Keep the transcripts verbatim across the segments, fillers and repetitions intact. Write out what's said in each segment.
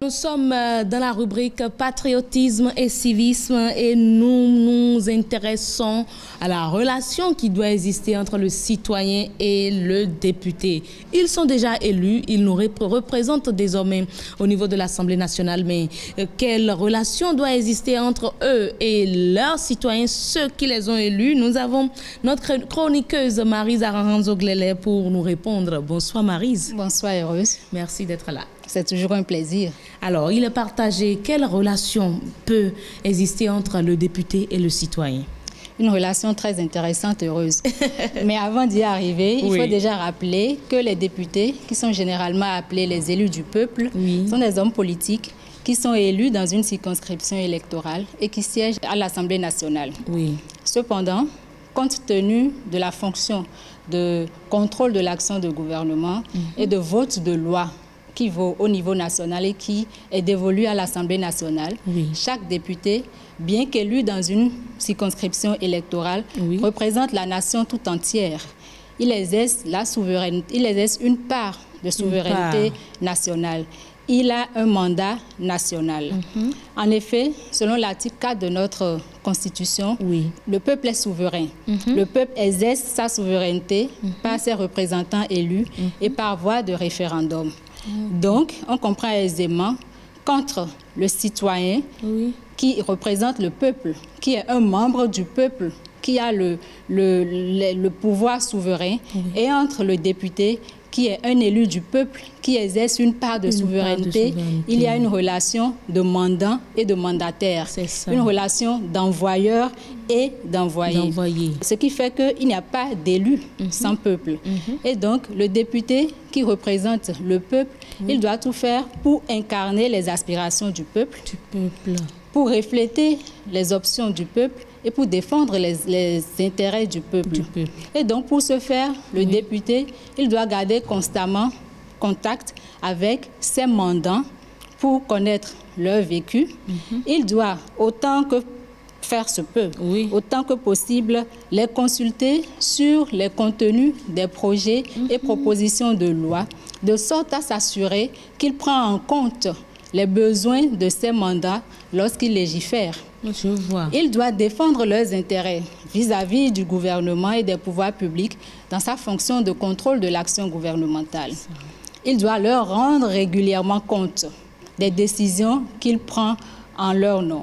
Nous sommes dans la rubrique patriotisme et civisme et nous nous intéressons à la relation qui doit exister entre le citoyen et le député. Ils sont déjà élus, ils nous représentent désormais au niveau de l'Assemblée nationale, mais quelle relation doit exister entre eux et leurs citoyens, ceux qui les ont élus? Nous avons notre chroniqueuse Maryse Aranranzo-Glélé pour nous répondre. Bonsoir Maryse. Bonsoir Heureuse. Merci d'être là. C'est toujours un plaisir. Alors, il est partagé. Quelle relation peut exister entre le député et le citoyen? Une relation très intéressante, Heureuse. Mais avant d'y arriver, il oui. faut déjà rappeler que les députés, qui sont généralement appelés les élus du peuple, oui. sont des hommes politiques qui sont élus dans une circonscription électorale et qui siègent à l'Assemblée nationale. Oui. Cependant, compte tenu de la fonction de contrôle de l'action de gouvernement mm-hmm. et de vote de loi qui vaut au niveau national et qui est dévolu à l'Assemblée nationale, oui. chaque député, bien qu'élu dans une circonscription électorale, oui. représente la nation tout entière. Il exerce la souveraineté, il exerce une part de souveraineté part. nationale. Il a un mandat national. Mm-hmm. En effet, selon l'article quatre de notre Constitution, oui. le peuple est souverain. Mm-hmm. Le peuple exerce sa souveraineté mm-hmm. par ses représentants élus mm-hmm. et par voie de référendum. Mm-hmm. Donc, on comprend aisément qu'entre le citoyen oui. qui représente le peuple, qui est un membre du peuple, qui a le, le, le, le pouvoir souverain, oui. et entre le député, qui est un élu du peuple, qui exerce une part de, une souveraineté, part de souveraineté, il y a une relation de mandant et de mandataire, une relation d'envoyeur et d'envoyé. Ce qui fait qu'il n'y a pas d'élu mm-hmm. sans peuple. Mm-hmm. Et donc, le député qui représente le peuple, mm-hmm. il doit tout faire pour incarner les aspirations du peuple, du peuple. pour refléter les options du peuple et pour défendre les, les intérêts du peuple. du peuple. Et donc, pour ce faire, le oui. député, il doit garder constamment contact avec ses mandants pour connaître leur vécu. Mm-hmm. Il doit, autant que faire se peut, oui. autant que possible, les consulter sur les contenus des projets mm-hmm. et propositions de loi, de sorte à s'assurer qu'il prend en compte les besoins de ses mandats lorsqu'il légifère. Je vois. Il doit défendre leurs intérêts vis-à-vis du gouvernement et des pouvoirs publics dans sa fonction de contrôle de l'action gouvernementale. Il doit leur rendre régulièrement compte des décisions qu'il prend en leur nom.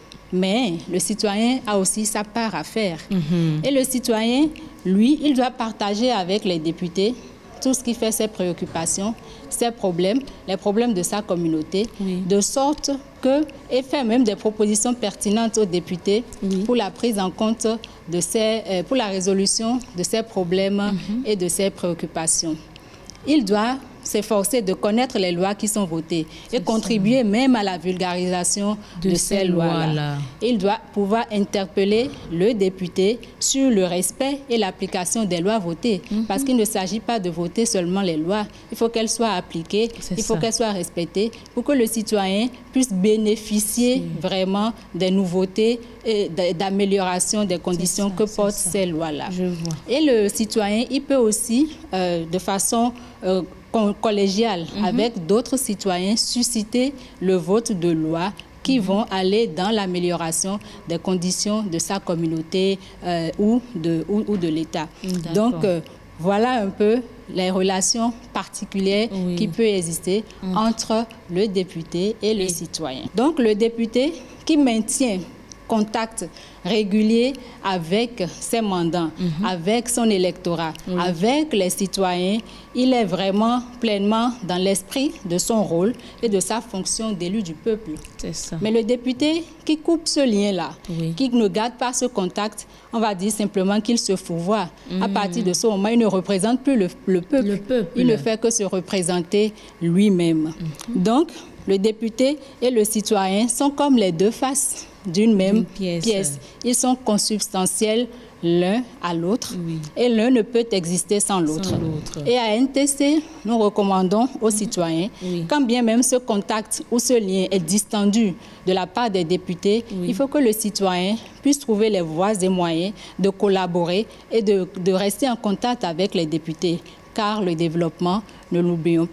Mais le citoyen a aussi sa part à faire. Mm-hmm. Et le citoyen, lui, il doit partager avec les députés tout ce qui fait ses préoccupations, ses problèmes, les problèmes de sa communauté, oui. de sorte que, et faire même des propositions pertinentes aux députés oui. pour la prise en compte de ces, euh, pour la résolution de ces problèmes mm-hmm. et de ces préoccupations. Il doit s'efforcer de connaître les lois qui sont votées et contribuer ça. même à la vulgarisation de, de ces, ces lois-là. Lois Il doit pouvoir interpeller le député sur le respect et l'application des lois votées. Mm-hmm. Parce qu'il ne s'agit pas de voter seulement les lois. Il faut qu'elles soient appliquées, il faut qu'elles soient respectées pour que le citoyen puisse bénéficier si. vraiment des nouveautés et d'amélioration des conditions ça, que portent ça. ces lois-là. Et le citoyen, il peut aussi, euh, de façon euh, collégiale, mm-hmm. avec d'autres citoyens, susciter le vote de loi qui mm-hmm. vont aller dans l'amélioration des conditions de sa communauté euh, ou de, ou, ou de l'État. Donc, euh, voilà un peu les relations particulières oui. qui peuvent exister mm-hmm. entre le député et le et... citoyen. Donc, le député qui maintient contact régulier avec ses mandants, mm-hmm. avec son électorat, oui. avec les citoyens, il est vraiment pleinement dans l'esprit de son rôle et de sa fonction d'élu du peuple. C'est ça. Mais le député qui coupe ce lien-là, oui. qui ne garde pas ce contact, on va dire simplement qu'il se fourvoie. Mm. À partir de ce moment, il ne représente plus le, le, peuple. le peuple. Il ne fait que se représenter lui-même. Mm-hmm. Donc, le député et le citoyen sont comme les deux faces d'une même pièce. pièce. Ils sont consubstantiels l'un à l'autre oui. et l'un ne peut exister sans l'autre. Et à N T C, nous recommandons aux mmh. citoyens, oui. quand bien même ce contact ou ce lien est distendu de la part des députés, oui. il faut que le citoyen puisse trouver les voies et moyens de collaborer et de, de rester en contact avec les députés. Car le développement, ne l'oublions pas,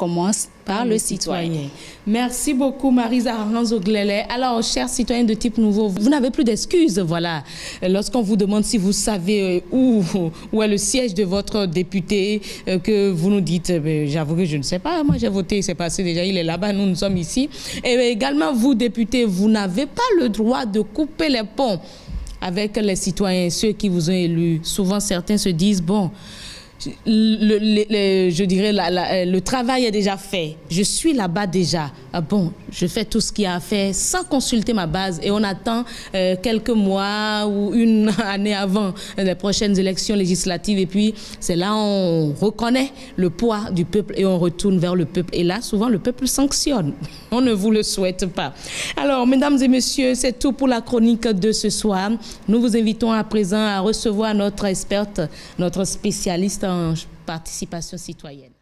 commence par le, le citoyen. citoyen. Merci beaucoup, Marisa Aranzo-Glele. Alors, chers citoyens de type nouveau, vous n'avez plus d'excuses, voilà. Lorsqu'on vous demande si vous savez où, où est le siège de votre député, que vous nous dites, j'avoue que je ne sais pas, moi j'ai voté, c'est passé déjà, il est là-bas, nous nous sommes ici. Et également, vous, députés, vous n'avez pas le droit de couper les ponts avec les citoyens, ceux qui vous ont élus. Souvent, certains se disent, bon, Le, le, le, je dirais la, la, le travail est déjà fait. Je suis là-bas déjà. Ah bon, je fais tout ce qu'il y a à faire sans consulter ma base et on attend euh, quelques mois ou une année avant les prochaines élections législatives et puis c'est là on reconnaît le poids du peuple et on retourne vers le peuple et là souvent le peuple sanctionne. On ne vous le souhaite pas. Alors mesdames et messieurs, c'est tout pour la chronique de ce soir. Nous vous invitons à présent à recevoir notre experte, notre spécialiste en participation citoyenne.